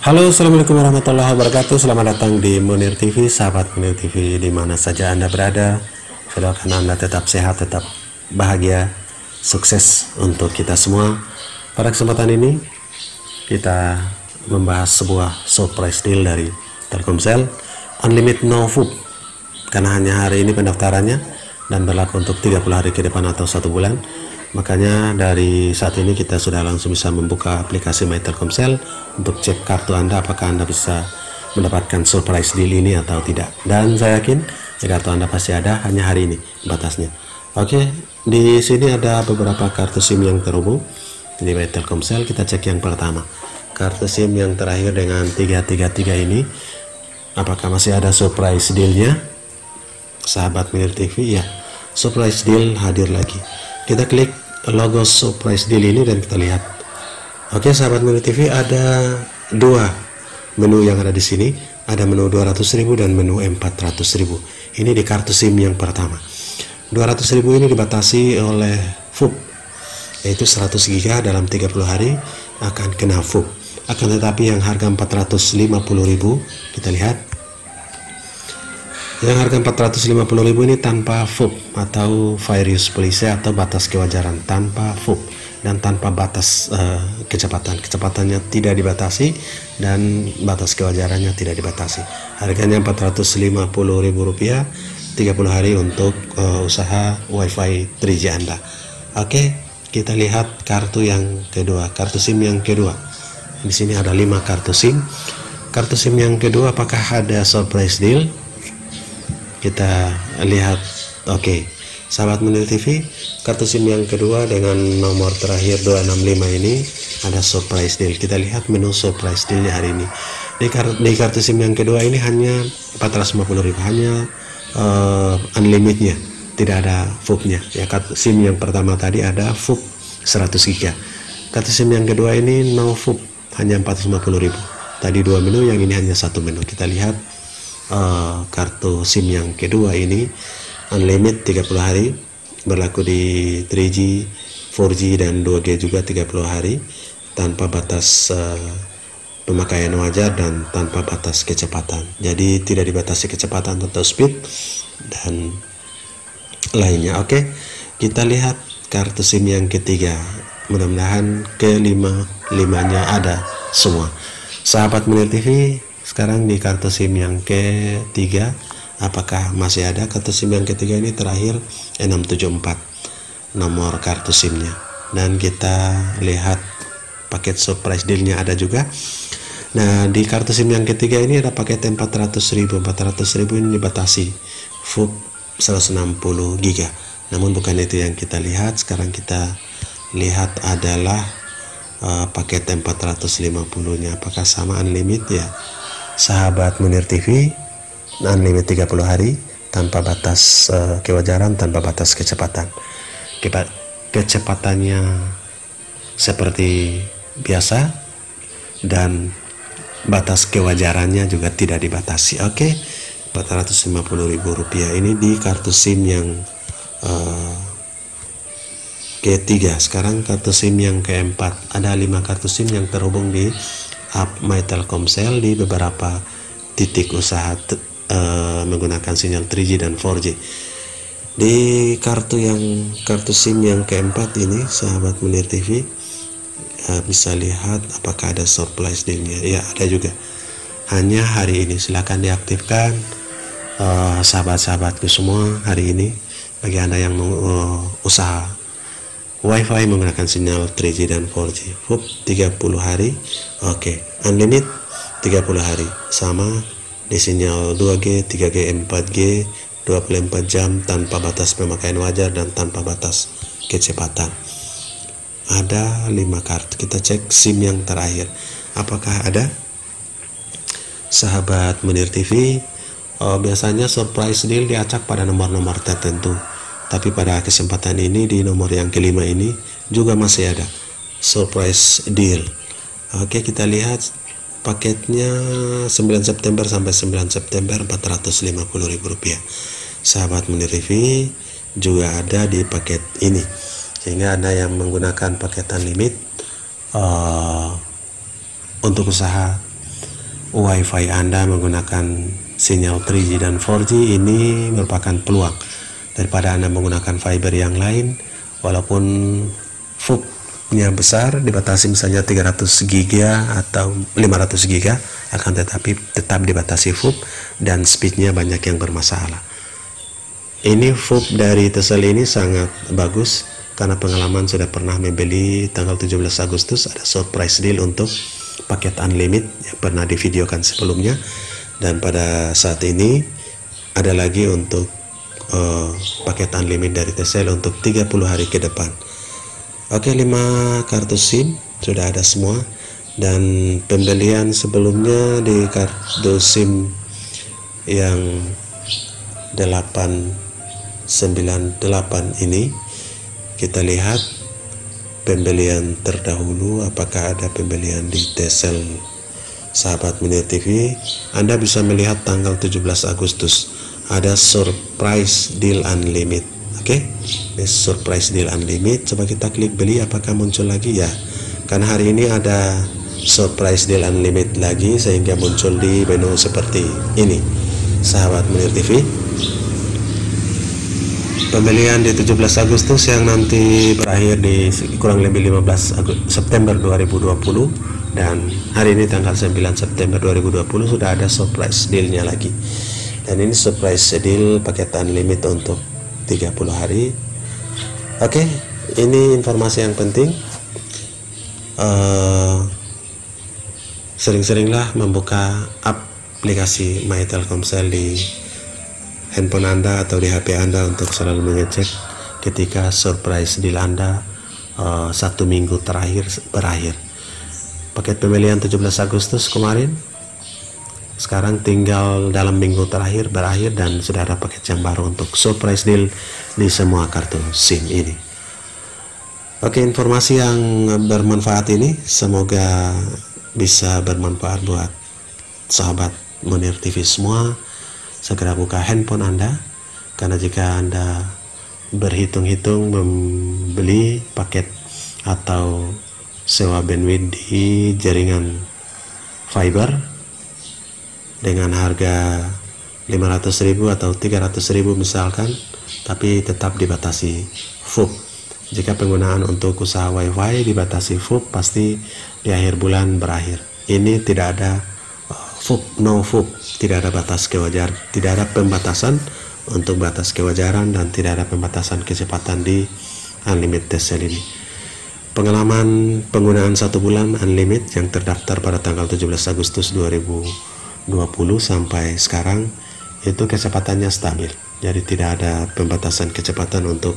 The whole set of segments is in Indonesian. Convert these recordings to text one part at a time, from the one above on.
Halo, assalamualaikum warahmatullahi wabarakatuh. Selamat datang di Munir TV, sahabat Munir TV di mana saja Anda berada. Saya doakan Anda tetap sehat, tetap bahagia, sukses untuk kita semua. Pada kesempatan ini kita membahas sebuah surprise deal dari Telkomsel, Unlimited No Food. Karena hanya hari ini pendaftarannya dan berlaku untuk 30 hari ke depan atau 1 bulan. Makanya dari saat ini kita sudah langsung bisa membuka aplikasi My Telkomsel untuk cek kartu Anda apakah Anda bisa mendapatkan surprise deal ini atau tidak. Dan saya yakin kartu Anda pasti ada, hanya hari ini batasnya. Oke, di sini ada beberapa kartu SIM yang terhubung di My Telkomsel. Kita cek yang pertama, kartu SIM yang terakhir dengan 333 ini, apakah masih ada surprise dealnya? Sahabat Munir TV, ya, surprise deal hadir lagi. Kita klik logo surprise deal ini dan kita lihat. Oke, sahabat Munir TV, ada dua menu yang ada di sini. Ada menu 200.000 dan menu 400.000. Ini di kartu SIM yang pertama. 200.000 ini dibatasi oleh FUB, yaitu 100 GB dalam 30 hari akan kena FUB. Akan tetapi yang harga 450.000, kita lihat. Yang harga 450.000 ini tanpa FUB atau Fair Use Policy atau batas kewajaran, tanpa FUB dan tanpa batas kecepatan. Kecepatannya tidak dibatasi dan batas kewajarannya tidak dibatasi. Harganya Rp450.000, 30 hari untuk usaha WiFi 3G Anda. Oke, kita lihat kartu yang kedua, kartu SIM yang kedua. Di sini ada 5 kartu SIM. Kartu SIM yang kedua, apakah ada surprise deal? Kita lihat. Oke, sahabat Munir TV, kartu SIM yang kedua dengan nomor terakhir 265 ini ada surprise deal. Kita lihat menu surprise dealnya hari ini. Di kartu SIM yang kedua ini hanya 450.000, hanya unlimitednya, tidak ada FUB-nya. Ya, kartu SIM yang pertama tadi ada FUB 100 GB. Kartu SIM yang kedua ini no FUB, hanya 450.000. Tadi 2 menu, yang ini hanya 1 menu. Kita lihat kartu SIM yang kedua ini unlimited 30 hari, berlaku di 3G, 4G dan 2G juga 30 hari, tanpa batas pemakaian wajar dan tanpa batas kecepatan. Jadi tidak dibatasi kecepatan atau speed dan lainnya. Oke, kita lihat kartu SIM yang ketiga. Mudah-mudahan kelima-limanya ada semua. Sahabat Munir TV, sekarang di kartu SIM yang ketiga, apakah masih ada? Kartu SIM yang ketiga ini terakhir 674 nomor kartu SIM-nya. Dan kita lihat paket surprise deal-nya ada juga. Nah, di kartu SIM yang ketiga ini ada paket 400.000. 400.000 ini dibatasi FUB 160 GB. Namun bukan itu yang kita lihat. Sekarang kita lihat adalah paket 450-nya. Apakah sama unlimited? Ya, sahabat Munir TV, unlimited 30 hari tanpa batas kewajaran, tanpa batas kecepatan. Kecepatannya seperti biasa dan batas kewajarannya juga tidak dibatasi. Oke, Rp450.000 ini di kartu SIM yang ketiga. Sekarang kartu SIM yang keempat. Ada 5 kartu SIM yang terhubung di app My Telkomsel di beberapa titik usaha menggunakan sinyal 3G dan 4G. Di kartu SIM yang keempat ini, sahabat Munir TV, bisa lihat apakah ada surprise dealnya. Ya, ada juga. Hanya hari ini. Silahkan diaktifkan, sahabat-sahabatku semua, hari ini bagi Anda yang usaha WiFi menggunakan sinyal 3G dan 4G. FUB 30 hari. Oke, unlimited 30 hari. Sama di sinyal 2G, 3G, 4G, 24 jam tanpa batas pemakaian wajar dan tanpa batas kecepatan. Ada 5 kartu. Kita cek SIM yang terakhir. Apakah ada? Sahabat Munir TV, biasanya surprise deal diacak pada nomor-nomor tertentu. Tapi pada kesempatan ini di nomor yang kelima ini juga masih ada surprise deal. Oke, kita lihat paketnya 9 September sampai 9 September Rp450.000. Sahabat Munir TV juga ada di paket ini. Sehingga Anda yang menggunakan paketan limit untuk usaha Wi-Fi Anda menggunakan sinyal 3G dan 4G, ini merupakan peluang daripada Anda menggunakan fiber yang lain. Walaupun VUP-nya besar, dibatasi misalnya 300 GB atau 500 GB, akan tetapi tetap dibatasi VUP dan speednya banyak yang bermasalah. Ini VUP dari Telcel ini sangat bagus, karena pengalaman sudah pernah membeli tanggal 17 Agustus ada surprise deal untuk paket unlimited yang pernah divideokan sebelumnya, dan pada saat ini ada lagi untuk paket unlimited dari Telcel untuk 30 hari ke depan. Oke, 5 kartu SIM sudah ada semua, dan pembelian sebelumnya di kartu SIM yang 898 ini, kita lihat pembelian terdahulu apakah ada pembelian di Telcel sahabat Mini TV. Anda bisa melihat tanggal 17 Agustus ada surprise deal unlimited. Oke, ini surprise deal unlimited. Coba kita klik beli, apakah muncul lagi? Ya, karena hari ini ada surprise deal unlimited lagi, sehingga muncul di menu seperti ini sahabat Mini TV. Pembelian di 17 Agustus yang nanti berakhir di kurang lebih 15 September 2020, dan hari ini tanggal 9 September 2020 sudah ada surprise dealnya lagi. Dan ini surprise deal paket unlimited untuk 30 hari. Oke, ini informasi yang penting. Sering-seringlah membuka aplikasi My Telkomsel di handphone Anda atau di HP Anda untuk selalu mengecek ketika surprise deal Anda 1 minggu terakhir berakhir. Paket pembelian 17 Agustus kemarin, sekarang tinggal dalam minggu terakhir berakhir, dan sudah ada paket yang baru untuk surprise deal di semua kartu SIM ini. Oke, informasi yang bermanfaat ini semoga bisa bermanfaat buat sahabat Munir TV semua. Segera buka handphone Anda, karena jika Anda berhitung-hitung membeli paket atau sewa bandwidth di jaringan fiber dengan harga 500.000 atau 300.000 misalkan, tapi tetap dibatasi VUP. Jika penggunaan untuk usaha WiFi dibatasi VUP, pasti di akhir bulan berakhir. Ini tidak ada VUP, no VUP, tidak ada batas kewajaran, tidak ada pembatasan untuk batas kewajaran, dan tidak ada pembatasan kecepatan di unlimited Telcel ini. Pengalaman penggunaan 1 bulan unlimited yang terdaftar pada tanggal 17 Agustus 2020 sampai sekarang itu kecepatannya stabil, jadi tidak ada pembatasan kecepatan untuk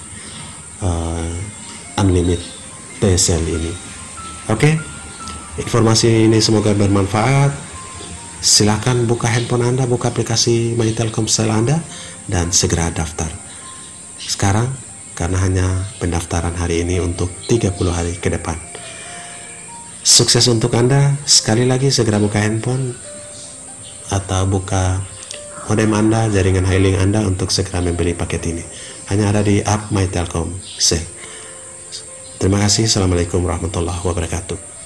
unlimited Telcel ini. Oke, informasi ini semoga bermanfaat. Silakan buka handphone Anda, buka aplikasi My Telkomsel Anda, dan segera daftar sekarang, karena hanya pendaftaran hari ini untuk 30 hari ke depan. Sukses untuk Anda. Sekali lagi, segera buka handphone atau buka modem Anda, jaringan hailing Anda, untuk segera membeli paket ini. Hanya ada di app My Telkomsel. Terima kasih. Assalamualaikum warahmatullahi wabarakatuh.